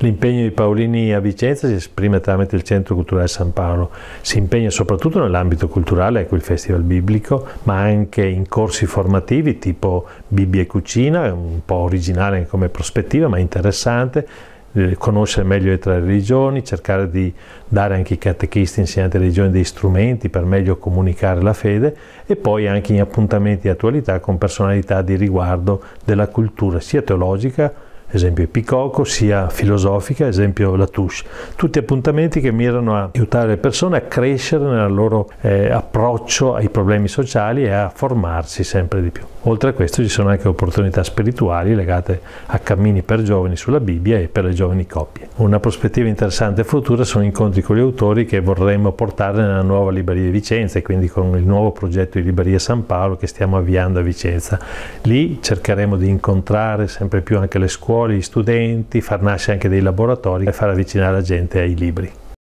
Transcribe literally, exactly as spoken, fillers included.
L'impegno di Paolini a Vicenza si esprime tramite il Centro Culturale San Paolo. Si impegna soprattutto nell'ambito culturale, ecco il Festival Biblico, ma anche in corsi formativi tipo Bibbia e Cucina, un po' originale come prospettiva, ma interessante, eh, conoscere meglio le tre religioni, cercare di dare anche ai catechisti insegnanti di religione dei strumenti per meglio comunicare la fede, e poi anche in appuntamenti di attualità con personalità di riguardo della cultura sia teologica, esempio Picoco, sia filosofica, esempio Latouche. Tutti appuntamenti che mirano a aiutare le persone a crescere nel loro eh, approccio ai problemi sociali e a formarsi sempre di più. Oltre a questo ci sono anche opportunità spirituali legate a cammini per giovani sulla Bibbia e per le giovani coppie. Una prospettiva interessante e futura sono incontri con gli autori che vorremmo portare nella nuova Libreria di Vicenza, e quindi con il nuovo progetto di Libreria San Paolo che stiamo avviando a Vicenza. Lì cercheremo di incontrare sempre più anche le scuole, gli studenti, far nascere anche dei laboratori e far avvicinare la gente ai libri.